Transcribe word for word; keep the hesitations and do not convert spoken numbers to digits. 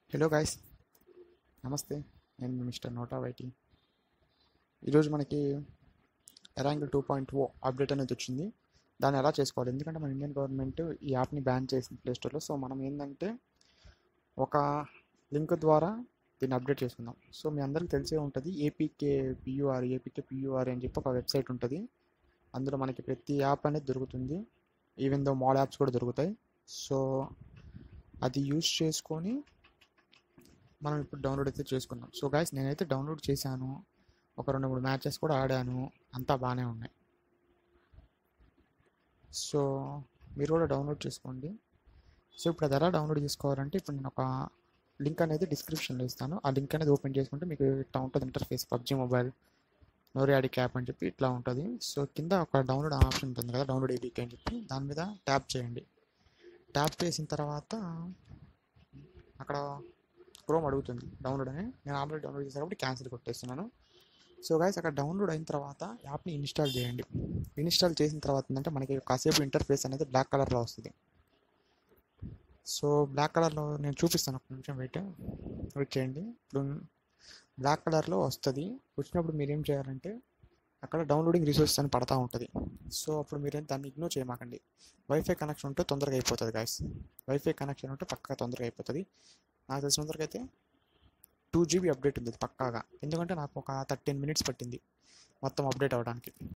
Hello guys, నమస్తే. నేను mister నోటా వైటీ. ఈరోజు మనకి Erangel two point o update అనేది వచ్చింది. దాన్ని ఎలా చేసుకోవాలి? ఎందుకంటే మన ఇండియన్ గవర్నమెంట్ ఈ యాప్ని బ్యాన్ చేసింది ప్లేస్టోర్లో. సో మనం ఏంటంటే ఒక లింక్ ద్వారా దీన్ని అప్డేట్ చేసుకుందాం. సో మీ అందరికీ తెలిసే ఉంటుంది, ఏపీకే పియూఆర్ ఏపీకే పియూఆర్ అని చెప్పి ఒక వెబ్సైట్ ఉంటుంది. అందులో మనకి ప్రతి యాప్ అనేది దొరుకుతుంది, ఈవెన్ దో మాల్ యాప్స్ కూడా దొరుకుతాయి. సో అది యూజ్ చేసుకొని మనం ఇప్పుడు డౌన్లోడ్ అయితే చేసుకుందాం. సో గైస్, నేనైతే డౌన్లోడ్ చేశాను, ఒక రెండు మూడు మ్యాచెస్ కూడా ఆడాను, అంతా బాగానే ఉన్నాయి. సో మీరు కూడా డౌన్లోడ్ చేసుకోండి. సో ఇప్పుడు అది ఎలా డౌన్లోడ్ చేసుకోవాలంటే, ఇప్పుడు నేను ఒక లింక్ అనేది డిస్క్రిప్షన్లో ఇస్తాను. ఆ లింక్ అనేది ఓపెన్ చేసుకుంటే మీకు ఇట్లా ఉంటుంది ఇంటర్ఫేస్. పబ్జీ మొబైల్ నోరియాడిక్ యాప్ అని చెప్పి ఇట్లా ఉంటుంది. సో కింద ఒక డౌన్లోడ్ ఆప్షన్ ఉంటుంది కదా, డౌన్లోడ్ ఏపీకే అని చెప్పి, దాని మీద ట్యాప్ చేయండి. ట్యాప్ చేసిన తర్వాత అక్కడ క్రోమ్ అడుగుతుంది డౌన్లోడ్ అని. నేను ఆల్రెడీ డౌన్లోడ్ చేశాను కాబట్టి క్యాన్సిల్ కొట్టేస్తున్నాను. సో గైస్, అక్కడ డౌన్లోడ్ అయిన తర్వాత యాప్ని ఇన్స్టాల్ చేయండి. ఇన్స్టాల్ చేసిన తర్వాత ఏంటంటే మనకి కాసేపు ఇంటర్ఫేస్ అనేది బ్లాక్ కలర్లో వస్తుంది. సో బ్లాక్ కలర్లో నేను చూపిస్తాను, ఒక నిమిషం వెయిట్ వెయిట్ చేయండి. ఇప్పుడు బ్లాక్ కలర్లో వస్తుంది. వచ్చినప్పుడు మీరు ఏం చేయాలంటే అక్కడ డౌన్లోడింగ్ రిసోర్సెస్ అని పడతా ఉంటుంది. సో అప్పుడు మీరు దాన్ని ఇగ్నోర్ చేయమాకండి. వైఫై కనెక్షన్ ఉంటే తొందరగా అయిపోతుంది గైస్. వైఫై కనెక్షన్ ఉంటే పక్కా తొందరగా అయిపోతుంది. నాకు తెలిసినంతవరకు అయితే టూ జీబీ అప్డేట్ ఉంది పక్కాగా. ఎందుకంటే నాకు ఒక థర్టీన్ మినిట్స్ పట్టింది మొత్తం అప్డేట్ అవ్వడానికి.